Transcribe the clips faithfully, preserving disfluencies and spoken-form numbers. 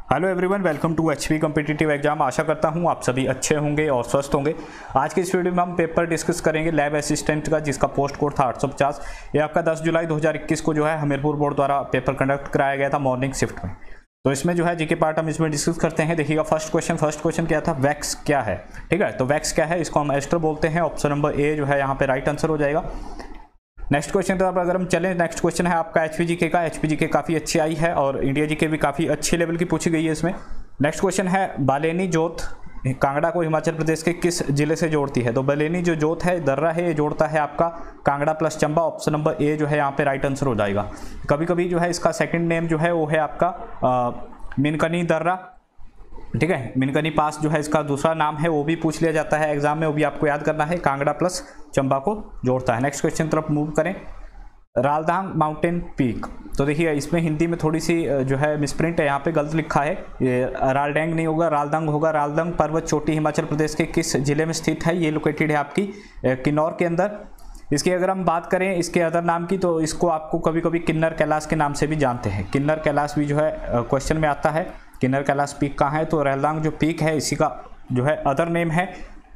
Hello everyone, welcome to HP competitive exam. आशा करता हूं आप सभी अच्छे होंगे और स्वस्थ होंगे। आज के इस वीडियो में हम पेपर डिस्कस करेंगे लैब असिस्टेंट का, जिसका पोस्ट कोड था आठ सौ पचास। ये आपका दस जुलाई दो हज़ार इक्कीस को जो है हमीरपुर बोर्ड द्वारा पेपर कंडक्ट कराया गया था मॉर्निंग शिफ्ट में। तो इसमें जो है जीके पार्ट हम इसमें डिस्कस करते हैं। देखिएगा फर्स्ट क्वेश्चन फर्स्ट क्वेश्चन क्या था, वैक्स क्या है। ठीक है, तो वैक्स क्या है, इसको हम एस्टर बोलते हैं। ऑप्शन नंबर ए जो है यहाँ पे राइट आंसर हो जाएगा। नेक्स्ट क्वेश्चन तो अगर हम चलें, नेक्स्ट क्वेश्चन है आपका एचपीजीके का। एचपीजीके काफ़ी अच्छी आई है और इंडिया जीके भी काफ़ी अच्छी लेवल की पूछी गई है इसमें। नेक्स्ट क्वेश्चन है बालेनी जोत कांगड़ा को हिमाचल प्रदेश के किस जिले से जोड़ती है। तो बालेनी जो जोत है दर्रा है, ये जोड़ता है आपका Kangra plus Chamba. Option number A जो है यहाँ पे राइट आंसर हो जाएगा। कभी कभी जो है इसका सेकंड नेम जो है वो है आपका आ, मिनकनी दर्रा। ठीक है, मिनकनी पास जो है इसका दूसरा नाम है, वो भी पूछ लिया जाता है एग्जाम में, वो भी आपको याद करना है। कांगड़ा प्लस चंबा को जोड़ता है। नेक्स्ट क्वेश्चन तरफ मूव करें, रालदांग माउंटेन पीक। तो देखिए इसमें हिंदी में थोड़ी सी जो है मिसप्रिंट है, यहाँ पे गलत लिखा है, ये रालडैंग नहीं होगा, रालदंग होगा। रालदंग पर्वत चोटी हिमाचल प्रदेश के किस जिले में स्थित है। ये लोकेटेड है आपकी किन्नौर के अंदर। इसकी अगर हम बात करें इसके अदर नाम की, तो इसको आपको कभी कभी किन्नर कैलाश के नाम से भी जानते हैं। किन्नर कैलाश भी जो है क्वेश्चन में आता है। किन्नर कैलाश पीक कहाँ है, तो रालदांग जो पीक है इसी का जो है अदर नेम है।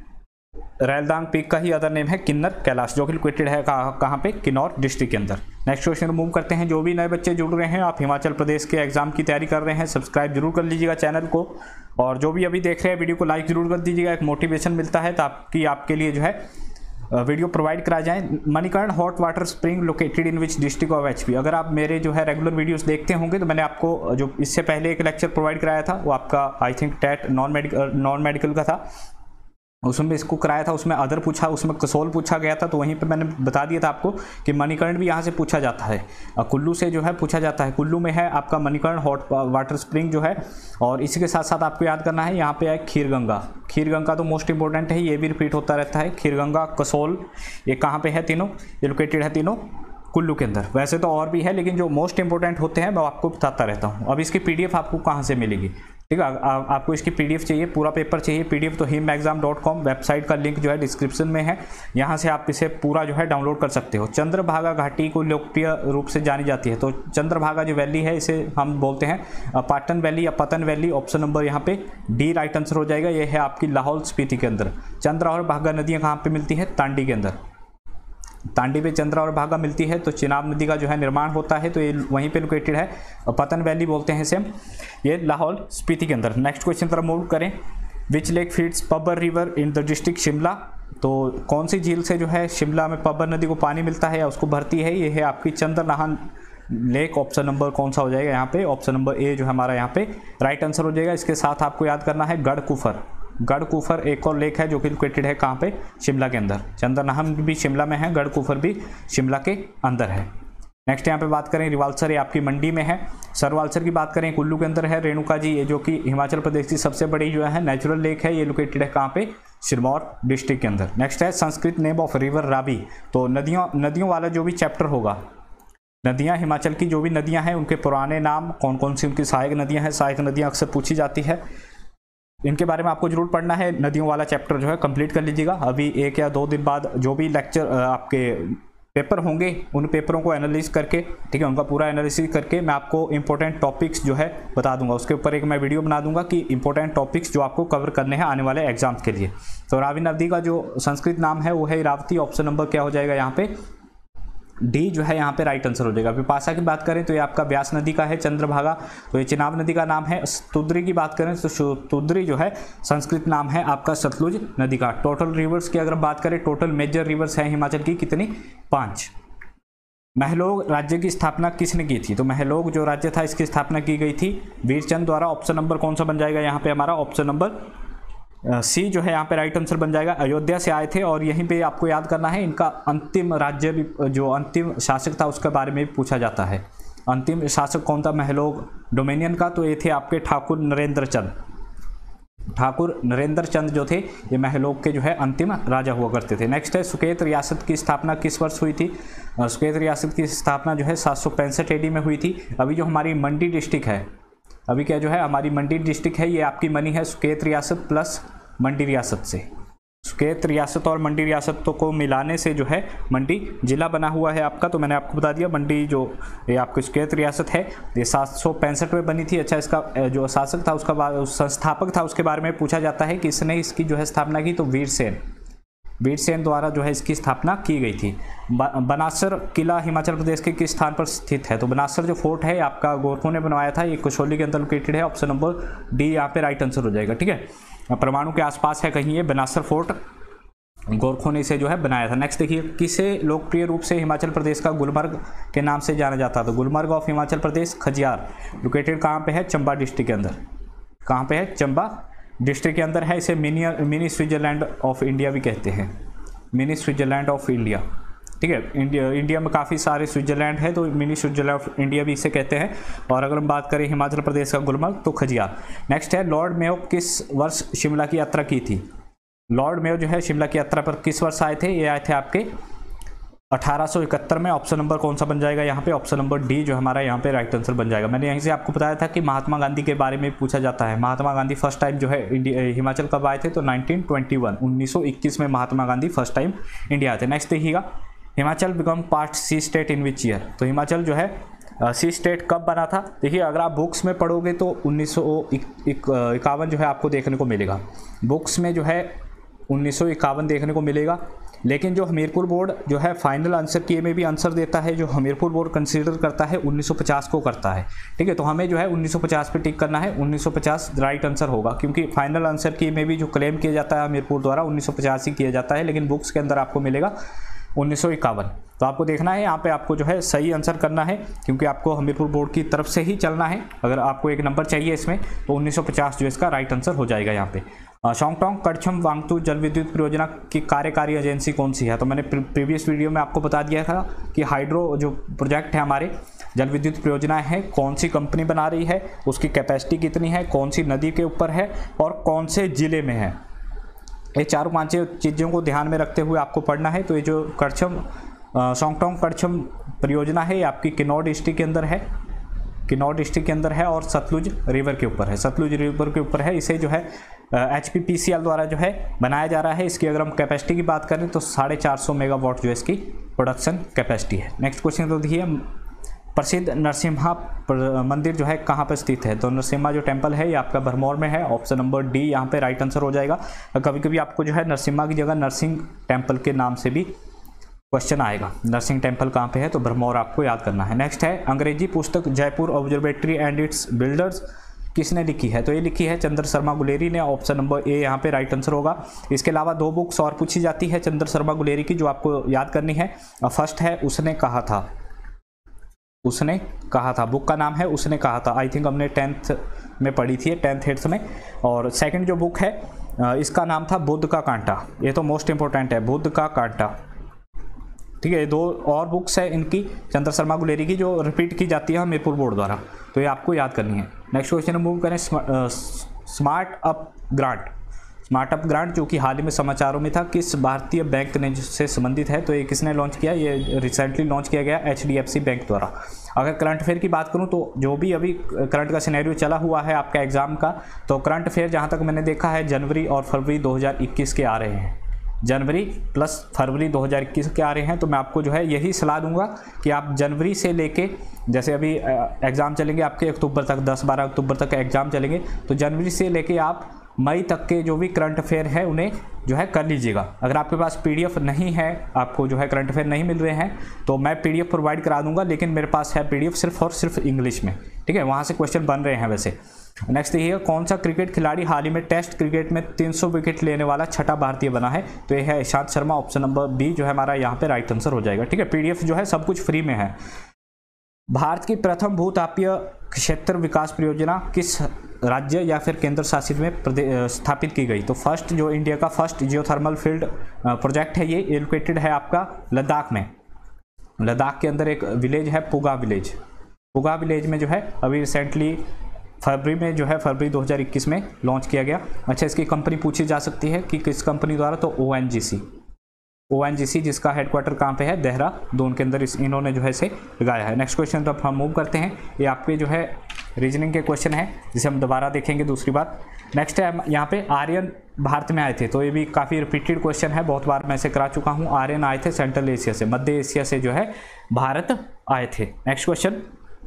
रालदांग पीक का ही अदर नेम है किन्नर कैलाश, जो कि लोकेटेड है कहाँ कहाँ पे, किन्नौर डिस्ट्रिक्ट के अंदर। नेक्स्ट क्वेश्चन मूव करते हैं। जो भी नए बच्चे जुड़ रहे हैं, आप हिमाचल प्रदेश के एग्जाम की तैयारी कर रहे हैं, सब्सक्राइब जरूर कर लीजिएगा चैनल को। और जो भी अभी देख रहे हैं वीडियो को लाइक जरूर कर दीजिएगा, एक मोटिवेशन मिलता है ताकि आपके लिए जो है वीडियो प्रोवाइड कराए जाए। Manikaran hot water spring located in which district of HP. अगर आप मेरे जो है रेगुलर वीडियोस देखते होंगे तो मैंने आपको जो इससे पहले एक लेक्चर प्रोवाइड कराया था, वो आपका I think TET non medical non medical का था, उसमें इसको कराया था। उसमें अदर पूछा, उसमें कसोल पूछा गया था। तो वहीं पे मैंने बता दिया था आपको कि मणिकर्ण भी यहाँ से पूछा जाता है, कुल्लू से जो है पूछा जाता है। कुल्लू में है आपका मणिकर्ण हॉट वाटर स्प्रिंग जो है। और इसी के साथ साथ आपको याद करना है, यहाँ पे है खीरगंगा। खीरगंगा तो मोस्ट इंपॉर्टेंट है, ये भी रिपीट होता रहता है। खीरगंगा, कसोल, ये कहाँ पे है तीनों, ये लोकेटेड है तीनों कुल्लू के अंदर। वैसे तो और भी है, लेकिन जो मोस्ट इंपॉर्टेंट होते हैं मैं आपको बताता रहता हूँ। अब इसकी पीडीएफ आपको कहाँ से मिलेगी, ठीक है। आ, आपको इसकी पीडीएफ चाहिए, पूरा पेपर चाहिए पीडीएफ, तो Him exam dot com website का लिंक जो है डिस्क्रिप्शन में है, यहाँ से आप इसे पूरा जो है डाउनलोड कर सकते हो। चंद्रभागा घाटी को लोकप्रिय रूप से जानी जाती है। तो चंद्रभागा जो वैली है इसे हम बोलते हैं पाटन वैली या पतन वैली। ऑप्शन नंबर यहाँ पे डी राइट आंसर हो जाएगा। ये है आपकी लाहौल स्पीति के अंदर। चंद्र और भागा नदियाँ कहाँ पे मिलती है, तांडी के अंदर। तांडी पे चंद्रा और भागा मिलती है, तो चिनाब नदी का जो है निर्माण होता है, तो ये वहीं पे लोकेटेड है। पतन वैली बोलते हैं सेम, ये लाहौल स्पीति के अंदर। नेक्स्ट क्वेश्चन तरफ मूव करें, which lake feeds Pabbar river in the district Shimla. तो कौन सी झील से जो है शिमला में पब्बर नदी को पानी मिलता है या उसको भरती है, ये है आपकी चंद्रनाहन लेक। ऑप्शन नंबर कौन सा हो जाएगा यहाँ पे, ऑप्शन नंबर ए जो है हमारा यहाँ पे राइट आंसर हो जाएगा। इसके साथ आपको याद करना है गढ़कुफर। गढ़कुफर एक और लेक है जो कि लोकेटेड है कहाँ पे, शिमला के अंदर। चंद्रनाहन भी शिमला में है, गढ़कुफर भी शिमला के अंदर है। नेक्स्ट यहाँ पे बात करें रिवाल्सर, ये आपकी मंडी में है। सरवाल्सर की बात करें कुल्लू के अंदर है। रेणुका जी, ये जो कि हिमाचल प्रदेश की सबसे बड़ी जो है नेचुरल लेक है, ये लोकेटेड है कहाँ पे, सिरमौर डिस्ट्रिक्ट के अंदर। नेक्स्ट है Sanskrit name of river Ravi. तो नदियों नदियों वाला जो भी चैप्टर होगा, नदियाँ हिमाचल की जो भी नदियाँ हैं उनके पुराने नाम कौन कौन सी, उनकी सहायक नदियाँ हैं। सहायक नदियाँ अक्सर पूछी जाती है, इनके बारे में आपको जरूर पढ़ना है। नदियों वाला चैप्टर जो है कंप्लीट कर लीजिएगा। अभी एक या दो दिन बाद जो भी लेक्चर आपके पेपर होंगे, उन पेपरों को एनालिस करके, ठीक है, उनका पूरा एनालिसिस करके मैं आपको इंपॉर्टेंट टॉपिक्स जो है बता दूंगा। उसके ऊपर एक मैं वीडियो बना दूंगा कि इंपॉर्टेंट टॉपिक्स जो आपको कवर करने हैं आने वाले एग्जाम्स के लिए। तो रावी नदी का जो संस्कृत नाम है वो है इरावती। ऑप्शन नंबर क्या हो जाएगा यहाँ पे, डी जो है यहाँ पे राइट आंसर हो जाएगा। विपाशा की बात करें तो ये आपका ब्यास नदी का है। चंद्रभागा तो ये चिनाब नदी का नाम है। तुद्री की बात करें तो तुद्री जो है संस्कृत नाम है आपका सतलुज नदी का। टोटल रिवर्स की अगर बात करें, टोटल मेजर रिवर्स है हिमाचल की कितनी, पांच। महलोग राज्य की स्थापना किसने की थी। तो महलोग जो राज्य था इसकी स्थापना की गई थी वीरचंद द्वारा। ऑप्शन नंबर कौन सा बन जाएगा यहाँ पे हमारा, ऑप्शन नंबर सी जो है यहाँ पे राइट आंसर बन जाएगा। अयोध्या से आए थे और यहीं पे आपको याद करना है इनका अंतिम राज्य भी, जो अंतिम शासक था उसके बारे में भी पूछा जाता है। अंतिम शासक कौन था महलोग डोमिनियन का, तो ये थे आपके ठाकुर नरेंद्र चंद। ठाकुर नरेंद्र चंद जो थे ये महलोग के जो है अंतिम राजा हुआ करते थे। नेक्स्ट है सुकेत रियासत की स्थापना किस वर्ष हुई थी। सुकेत रियासत की स्थापना जो है सात सौ पैंसठ एडी में हुई थी। अभी जो हमारी मंडी डिस्ट्रिक्ट है, अभी क्या जो है हमारी मंडी डिस्ट्रिक्ट है, ये आपकी बनी है सुकेत रियासत प्लस मंडी रियासत से। सुकेत रियासत और मंडी रियासतों को मिलाने से जो है मंडी जिला बना हुआ है आपका। तो मैंने आपको बता दिया मंडी जो ये आपकी सुकेत रियासत है ये सात सौ पैंसठ में बनी थी। अच्छा, इसका जो शासक था उसका संस्थापक था उसके बारे में पूछा जाता है कि इसने इसकी जो है स्थापना की, तो वीरसेन वीरसेन द्वारा जो है इसकी स्थापना की गई थी। बनासर किला हिमाचल प्रदेश के किस स्थान पर स्थित है? तो बनासर जो फोर्ट है आपका गोरखों ने बनवाया था, ये कसौली के अंदर लोकेटेड है। ऑप्शन नंबर डी यहाँ पे राइट आंसर हो जाएगा। ठीक है, परमाणु के आसपास है कहीं ये बनासर फोर्ट, गोरखों ने इसे जो है बनाया था। नेक्स्ट देखिए, किसे लोकप्रिय रूप से हिमाचल प्रदेश का गुलमर्ग के नाम से जाना जाता है? तो गुलमर्ग ऑफ हिमाचल प्रदेश खजियार लोकेटेड कहाँ पे है? चंबा डिस्ट्रिक्ट के अंदर। कहाँ पे है? चंबा डिस्ट्रिक्ट के अंदर है। इसे mini mini Switzerland of India भी कहते हैं, मिनी स्विट्जरलैंड ऑफ इंडिया। ठीक है, इंडिया इंडिया में काफ़ी सारे स्विट्जरलैंड है, तो मिनी स्विट्जरलैंड ऑफ इंडिया भी इसे कहते हैं। और अगर हम बात करें हिमाचल प्रदेश का गुलमर्ग, तो खजियार। नेक्स्ट है, लॉर्ड मेयो किस वर्ष शिमला की यात्रा की थी? लॉर्ड मेयो जो है शिमला की यात्रा पर किस वर्ष आए थे? ये आए थे आपके अठारह सौ इकहत्तर में। ऑप्शन नंबर कौन सा बन जाएगा यहाँ पे? ऑप्शन नंबर डी जो हमारा यहाँ पे राइट आंसर बन जाएगा। मैंने यहीं से आपको बताया था कि महात्मा गांधी के बारे में पूछा जाता है। महात्मा गांधी फर्स्ट टाइम जो है इंडिया हिमाचल कब आए थे? तो नाइनटीन ट्वेंटी वन उन्नीस सौ इक्कीस में Mahatma Gandhi first time India आए थे। नेक्स्ट देखिएगा, Himachal become part C state in which year? तो हिमाचल जो है सी स्टेट कब बना था? देखिए, अगर आप बुक्स में पढ़ोगे तो उन्नीस सौ इक्यावन जो है आपको देखने को मिलेगा। बुक्स में जो है उन्नीस सौ इक्यावन देखने को मिलेगा, लेकिन जो हमीरपुर बोर्ड जो है फाइनल आंसर की में भी आंसर देता है, जो हमीरपुर बोर्ड कंसीडर करता है उन्नीस सौ पचास को करता है। ठीक है, तो हमें जो है उन्नीस सौ पचास पे टिक करना है। उन्नीस सौ पचास राइट आंसर होगा, क्योंकि फाइनल आंसर की में भी जो क्लेम किया जाता है हमीरपुर द्वारा उन्नीस सौ पचास ही किया जाता है, लेकिन बुक्स के अंदर आपको मिलेगा उन्नीस सौ इक्यावन। तो आपको देखना है यहाँ पे, आपको जो है सही आंसर करना है, क्योंकि आपको हमीरपुर बोर्ड की तरफ से ही चलना है। अगर आपको एक नंबर चाहिए इसमें, तो उन्नीस सौ पचास जो इसका राइट आंसर हो जाएगा यहाँ पे। शोंगटोंग कड़छम वांगतू जल विद्युत परियोजना की कार्यकारी एजेंसी कौन सी है? तो मैंने प्रीवियस वीडियो में आपको बता दिया था कि हाइड्रो जो प्रोजेक्ट है हमारे जल विद्युत परियोजना है, कौन सी कंपनी बना रही है, उसकी कैपेसिटी कितनी है, कौन सी नदी के ऊपर है और कौन से जिले में है। ये चारों पांच चीज़ों को ध्यान में रखते हुए आपको पढ़ना है। तो ये जो कड़छम शोंगटोंग कड़छम परियोजना है, ये आपकी किन्नौर डिस्ट्रिक्ट के अंदर है, किन्नौर डिस्ट्रिक्ट के अंदर है और सतलुज रिवर के ऊपर है, सतलुज रिवर के ऊपर है। इसे जो है H P P C L द्वारा जो है बनाया जा रहा है। इसकी अगर हम कैपेसिटी की बात करें तो साढ़े चार सौ मेगावाट जो है इसकी प्रोडक्शन कैपेसिटी है। नेक्स्ट क्वेश्चन तो देखिए, प्रसिद्ध नरसिम्हा मंदिर जो है कहाँ पर स्थित है? तो नरसिम्हा जो टेम्पल है ये आपका भरमौर में है। ऑप्शन नंबर डी यहाँ पे राइट आंसर हो जाएगा। कभी कभी आपको जो है नरसिम्हा की जगह नरसिंह टेम्पल के नाम से भी क्वेश्चन आएगा। नरसिंह टेम्पल कहाँ पे है? तो भरमौर आपको याद करना है। नेक्स्ट है, अंग्रेजी पुस्तक Jaipur observatory and its builders किसने लिखी है? तो ये लिखी है चंद्र शर्मा गुलेरी ने। ऑप्शन नंबर ए यहाँ पे राइट आंसर होगा। इसके अलावा दो बुक्स और पूछी जाती है चंद्र शर्मा गुलेरी की, जो आपको याद करनी है। फर्स्ट है उसने कहा था, उसने कहा था, बुक का नाम है उसने कहा था। आई थिंक हमने टेंथ में पढ़ी थी, टेंथ एट्थ में। और सेकंड जो बुक है इसका नाम था बुद्ध का कांटा। ये तो मोस्ट इंपॉर्टेंट है, बुद्ध का कांटा। ठीक है, दो और बुक्स है इनकी चंद्र शर्मा गुलेरी की, जो रिपीट की जाती है हमीरपुर बोर्ड द्वारा, तो ये आपको याद करनी है। नेक्स्ट क्वेश्चन मूव करें, smart up grant. Smart up grant जो कि हाल ही में समाचारों में था, किस भारतीय बैंक ने से संबंधित है? तो ये किसने लॉन्च किया? ये रिसेंटली लॉन्च किया गया H D F C bank द्वारा। अगर करंट अफेयर की बात करूं तो जो भी अभी करंट का सिनेरियो चला हुआ है आपका एग्जाम का, तो करंट अफेयर जहां तक मैंने देखा है जनवरी और फरवरी दो हज़ार इक्कीस के आ रहे हैं, जनवरी प्लस फरवरी दो हज़ार इक्कीस के आ रहे हैं। तो मैं आपको जो है यही सलाह दूंगा कि आप जनवरी से लेके, जैसे अभी एग्ज़ाम चलेंगे आपके अक्टूबर तक, दस बारह अक्टूबर तक एग्ज़ाम चलेंगे, तो जनवरी से लेके आप मई तक के जो भी करंट अफेयर है उन्हें जो है कर लीजिएगा। अगर आपके पास पीडीएफ नहीं है, आपको जो है करंट अफेयर नहीं मिल रहे हैं, तो मैं पीडीएफ प्रोवाइड करा दूंगा, लेकिन मेरे पास है पीडीएफ सिर्फ और सिर्फ इंग्लिश में। ठीक है, वहाँ से क्वेश्चन बन रहे हैं वैसे। नेक्स्ट देखिएगा, कौन सा क्रिकेट खिलाड़ी हाल ही में टेस्ट क्रिकेट में तीन सौ विकेट लेने वाला छठा भारतीय बना है? तो यह है Ishant Sharma. Option number B जो है हमारा यहाँ पे राइट आंसर हो जाएगा। ठीक है, पीडीएफ जो है सब कुछ फ्री में है। भारत की प्रथम भूतापीय क्षेत्र विकास परियोजना किस राज्य या फिर केंद्र शासित में स्थापित की गई? तो फर्स्ट जो इंडिया का फर्स्ट जियोथर्मल फील्ड प्रोजेक्ट है, ये लोकेटेड है आपका लद्दाख में। लद्दाख के अंदर एक विलेज है पुगा विलेज। पुगा विलेज में जो है अभी रिसेंटली फरवरी में जो है फरवरी दो हज़ार इक्कीस में लॉन्च किया गया। अच्छा, इसकी कंपनी पूछी जा सकती है कि किस कंपनी द्वारा? तो ओ एन जी सी। ओ एन जी सी जिसका हेडक्वार्टर कहाँ पे है? देहरादून के अंदर इस इन्होंने जो है इसे लगाया है। नेक्स्ट क्वेश्चन तो हम मूव करते हैं। ये आपके जो है रीजनिंग के क्वेश्चन है जिसे हम दोबारा देखेंगे दूसरी बार। नेक्स्ट है यहाँ पे आर्यन भारत में आए थे, तो ये भी काफ़ी रिपीटेड क्वेश्चन है, बहुत बार मैं इसे करा चुका हूँ। आर्यन आए थे सेंट्रल एशिया से, मध्य एशिया से जो है भारत आए थे। नेक्स्ट क्वेश्चन,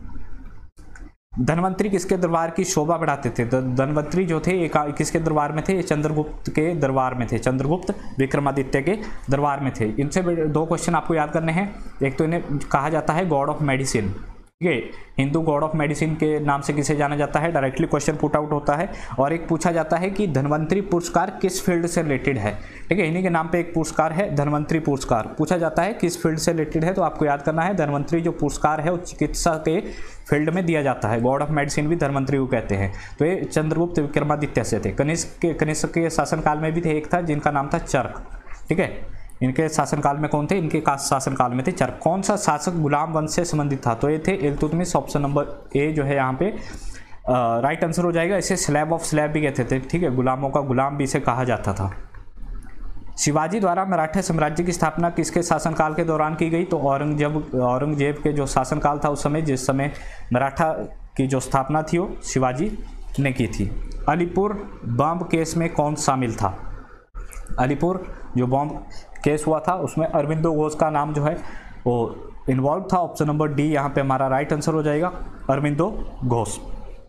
धनवंतरी किसके दरबार की शोभा बढ़ाते थे? धनवंतरी जो थे ये किसके दरबार में थे? ये चंद्रगुप्त के दरबार में थे, चंद्रगुप्त विक्रमादित्य के दरबार में थे। इनसे दो क्वेश्चन आपको याद करने हैं। एक तो इन्हें कहा जाता है गॉड ऑफ मेडिसिन, ठीक है, हिंदू गॉड ऑफ मेडिसिन के नाम से किसे जाना जाता है, डायरेक्टली क्वेश्चन पुट आउट होता है। और एक पूछा जाता है कि धनवंतरी पुरस्कार किस फील्ड से रिलेटेड है, ठीक है, इन्हीं के नाम पे एक पुरस्कार है धनवंतरी पुरस्कार, पूछा जाता है किस फील्ड से रिलेटेड है, तो आपको याद करना है धनवंतरी जो पुरस्कार है वो चिकित्सा के फील्ड में दिया जाता है, गॉड ऑफ मेडिसिन भी धनवंतरी को कहते हैं। तो ये चंद्रगुप्त विक्रमादित्य से थे। कनिष्क के कनिष्क के शासनकाल में भी थे, एक था जिनका नाम था चर्क, ठीक है, इनके शासनकाल में कौन थे? इनके शासनकाल में थे चर्क। कौन सा शासक गुलाम वंश से संबंधित था? तो ये थे इल्तुतमिश। ऑप्शन नंबर ए जो है यहाँ पे राइट आंसर हो जाएगा। इसे स्लैब ऑफ स्लैब भी कहते थे, ठीक है, गुलामों का गुलाम भी इसे कहा जाता था। शिवाजी द्वारा मराठा साम्राज्य की स्थापना किसके शासनकाल के दौरान की गई? तो औरंगजेब औरंगजेब के जो शासनकाल था उस समय, जिस समय मराठा की जो स्थापना थी वो शिवाजी ने की थी। अलीपुर बम केस में कौन शामिल था? अलीपुर जो बॉम्ब केस हुआ था उसमें अरविंदो घोष का नाम जो है वो इन्वॉल्व था। ऑप्शन नंबर डी यहाँ पे हमारा राइट आंसर हो जाएगा। अरविंदो घोष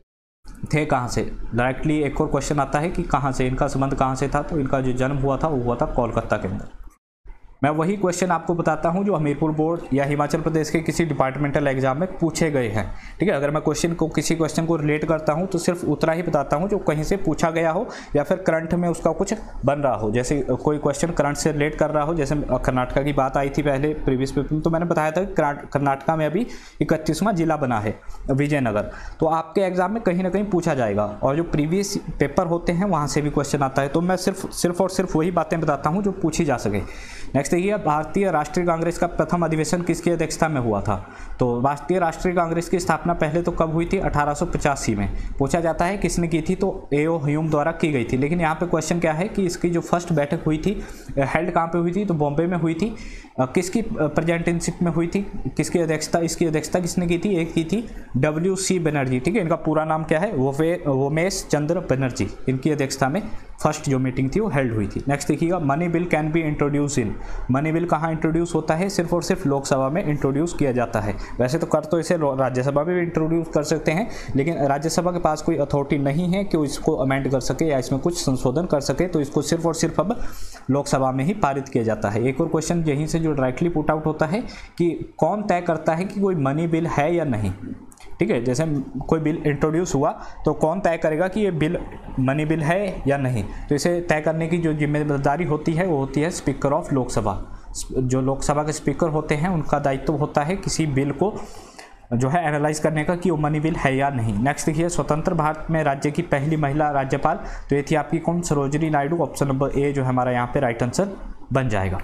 थे कहाँ से? डायरेक्टली एक और क्वेश्चन आता है कि कहाँ से, इनका संबंध कहाँ से था? तो इनका जो जन्म हुआ था वो हुआ था कोलकाता के अंदर। मैं वही क्वेश्चन आपको बताता हूं जो हमीरपुर बोर्ड या हिमाचल प्रदेश के किसी डिपार्टमेंटल एग्जाम में पूछे गए हैं, ठीक है। अगर मैं क्वेश्चन को किसी क्वेश्चन को रिलेट करता हूं तो सिर्फ उतना ही बताता हूं जो कहीं से पूछा गया हो या फिर करंट में उसका कुछ बन रहा हो। जैसे कोई क्वेश्चन करंट से रिलेट कर रहा हो, जैसे कर्नाटका की बात आई थी पहले प्रीवियस पेपर में, तो मैंने बताया था कि कर्नाटका में अभी इकतीसवां जिला बना है विजयनगर, तो आपके एग्जाम में कहीं ना कहीं पूछा जाएगा और जो प्रीवियस पेपर होते हैं वहाँ से भी क्वेश्चन आता है। तो मैं सिर्फ सिर्फ और सिर्फ वही बातें बताता हूँ जो पूछी जा सके। नेक्स्ट देखिए, भारतीय राष्ट्रीय कांग्रेस का प्रथम अधिवेशन किसकी अध्यक्षता में हुआ था? तो भारतीय राष्ट्रीय कांग्रेस की स्थापना पहले तो कब हुई थी? अठारह सौ पचासी में। पूछा जाता है किसने की थी, तो ए ओ ह्यूम द्वारा की गई थी। लेकिन यहाँ पे क्वेश्चन क्या है कि इसकी जो फर्स्ट बैठक हुई थी हेल्ड कहाँ पे हुई थी? तो बॉम्बे में हुई थी। किसकी प्रेजेंटेशनशिप में हुई थी? किसकी अध्यक्षता इसकी अध्यक्षता किसने की थी? एक की थी डब्ल्यू सी बनर्जी, ठीक है, इनका पूरा नाम क्या है? वोमेश चंद्र बनर्जी, इनकी अध्यक्षता में फर्स्ट जो मीटिंग थी वो हेल्ड हुई थी। नेक्स्ट देखिएगा, money bill can be introduce in. Money bill कहाँ इंट्रोड्यूस होता है? सिर्फ और सिर्फ लोकसभा में इंट्रोड्यूस किया जाता है। वैसे तो कर तो इसे राज्यसभा में भी इंट्रोड्यूस कर सकते हैं, लेकिन राज्यसभा के पास कोई अथॉरिटी नहीं है कि वो इसको अमेंड कर सके या इसमें कुछ संशोधन कर सके, तो इसको सिर्फ और सिर्फ अब लोकसभा में ही पारित किया जाता है। एक और क्वेश्चन यहीं से जो डायरेक्टली पुट आउट होता है कि कौन तय करता है कि कोई मनी बिल है या नहीं, ठीक है। जैसे कोई बिल इंट्रोड्यूस हुआ तो कौन तय करेगा कि ये बिल मनी बिल है या नहीं? तो इसे तय करने की जो जिम्मेदारी होती है वो होती है स्पीकर ऑफ लोकसभा। जो लोकसभा के स्पीकर होते हैं उनका दायित्व होता है किसी बिल को जो है एनालाइज करने का कि वो मनी बिल है या नहीं। नेक्स्ट देखिए, स्वतंत्र भारत में राज्य की पहली महिला राज्यपाल, तो ये थी आपकी कौन? Sarojini Naidu. Option number A जो है हमारा यहाँ पे राइट आंसर बन जाएगा।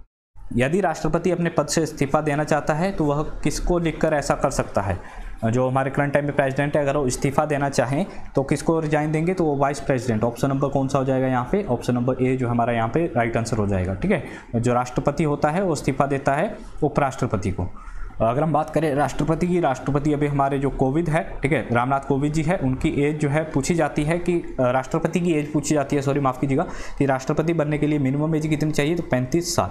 यदि राष्ट्रपति अपने पद से इस्तीफा देना चाहता है तो वह किसको लिखकर ऐसा कर सकता है? जो हमारे करंट टाइम में प्रेसिडेंट है, अगर वो इस्तीफा देना चाहें तो किसको रिजाइन देंगे? तो वो वाइस प्रेसिडेंट। ऑप्शन नंबर कौन सा हो जाएगा यहाँ पे? ऑप्शन नंबर ए जो हमारा यहाँ पे राइट आंसर हो जाएगा, ठीक है। जो राष्ट्रपति होता है वो इस्तीफा देता है उपराष्ट्रपति को। अगर हम बात करें राष्ट्रपति की, राष्ट्रपति अभी हमारे जो कोविंद है, ठीक है, रामनाथ कोविंद जी है, उनकी एज जो है पूछी जाती है कि राष्ट्रपति की एज पूछी जाती है, सॉरी माफ़ कीजिएगा, कि राष्ट्रपति बनने के लिए मिनिमम एज कितनी चाहिए? तो पैंतीस साल,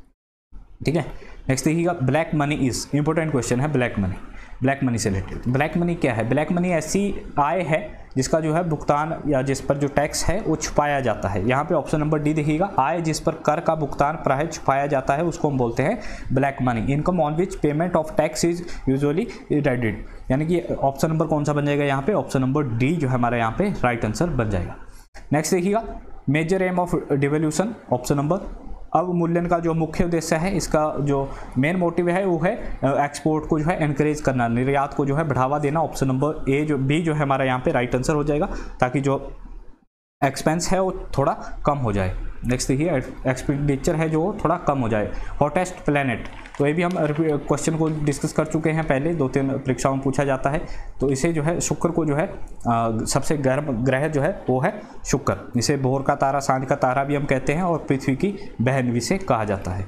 ठीक है। नेक्स्ट देखिएगा, black money is, important question है ब्लैक मनी। ब्लैक मनी से रिलेटेड, ब्लैक मनी क्या है? ब्लैक मनी ऐसी आय है जिसका जो है भुगतान या जिस पर जो टैक्स है वो छुपाया जाता है। यहाँ पे ऑप्शन नंबर डी देखिएगा, आय जिस पर कर का भुगतान प्राय छुपाया जाता है उसको हम बोलते हैं black money. Income on which payment of tax is usually evaded, यानी कि ऑप्शन नंबर कौन सा बन जाएगा यहाँ पे? ऑप्शन नंबर डी जो है हमारा यहाँ पे राइट आंसर बन जाएगा। नेक्स्ट देखिएगा, major aim of devaluation, option number अवमूल्यन का जो मुख्य उद्देश्य है, इसका जो मेन मोटिव है वो है एक्सपोर्ट को जो है एनकरेज करना, निर्यात को जो है बढ़ावा देना। ऑप्शन नंबर ए जो बी जो है हमारा यहाँ पे राइट आंसर हो जाएगा, ताकि जो एक्सपेंस है वो थोड़ा कम हो जाए। नेक्स्ट देखिए, एक्सपेंडिचर है जो थोड़ा कम हो जाए। हॉटेस्ट प्लैनेट, तो ये भी हम क्वेश्चन को डिस्कस कर चुके हैं पहले, दो तीन परीक्षाओं में पूछा जाता है। तो इसे जो है शुक्र को जो है आ, सबसे गर्म ग्रह जो है वो है शुक्र। इसे भोर का तारा, सांझ का तारा भी हम कहते हैं और पृथ्वी की बहन भी से कहा जाता है।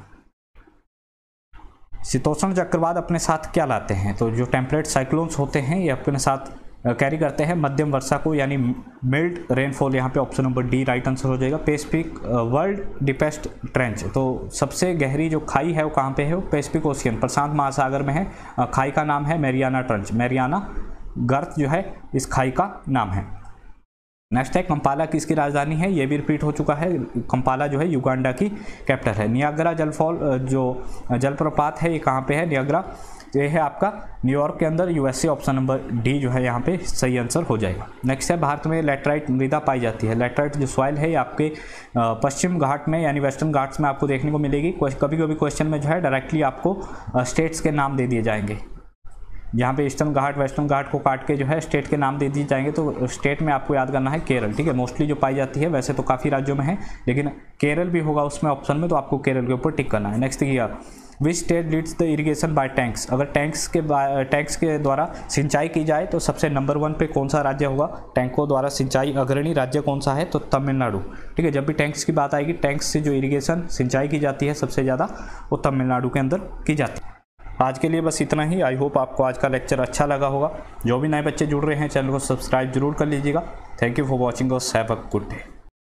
शीतोष्ण चक्रवात अपने साथ क्या लाते हैं? तो जो टेम्परेट साइक्लोन्स होते हैं ये अपने साथ कैरी करते हैं मध्यम वर्षा को, यानी मिल्ड रेनफॉल। यहाँ पे option number D right answer हो जाएगा। पैसिफिक वर्ल्ड डीपेस्ट ट्रेंच, तो सबसे गहरी जो खाई है वो कहाँ पे है? वो पैसिफिक ओशियन, प्रशांत महासागर में है। खाई का नाम है मैरियाना ट्रेंच, मैरियाना गर्त जो है इस खाई का नाम है। नेक्स्ट है कंपाला किसकी राजधानी है? ये भी रिपीट हो चुका है। कंपाला जो है युगांडा की कैपिटल है। नियाग्रा जलफॉल जो जलप्रपात है ये कहाँ पे है? नियाग्रा ये है आपका न्यूयॉर्क के अंदर, यूएसए। ऑप्शन नंबर डी जो है यहाँ पे सही आंसर हो जाएगा। नेक्स्ट है भारत में लैटराइट मृदा पाई जाती है। लैटराइट जो सॉइल है ये आपके पश्चिम घाट में यानी वेस्टर्न घाट्स में आपको देखने को मिलेगी। कभी कभी क्वेश्चन में जो है डायरेक्टली आपको स्टेट्स के नाम दे दिए जाएंगे। यहाँ पे ईस्टर्न घाट वेस्टर्न घाट को काट के जो है स्टेट के नाम दे दिए जाएंगे, तो स्टेट में आपको याद करना है केरल, ठीक है। मोस्टली जो पाई जाती है, वैसे तो काफ़ी राज्यों में है लेकिन केरल भी होगा उसमें ऑप्शन में, तो आपको केरल के ऊपर टिक करना है। नेक्स्ट देखिए आप, which state leads the irrigation by tanks. अगर टैंक्स के टैंक्स के द्वारा सिंचाई की जाए तो सबसे नंबर वन पे कौन सा राज्य होगा? टैंकों द्वारा सिंचाई अग्रणी राज्य कौन सा है? तो तमिलनाडु, ठीक है। जब भी टैंक्स की बात आएगी, टैंक्स से जो इरिगेशन सिंचाई की जाती है सबसे ज़्यादा वो तमिलनाडु के अंदर की जाती है। आज के लिए बस इतना ही। आई होप आपको आज का लेक्चर अच्छा लगा होगा। जो भी नए बच्चे जुड़ रहे हैं चैनल को सब्सक्राइब जरूर कर लीजिएगा। थैंक यू फॉर वॉचिंग और हैव अ गुड डे।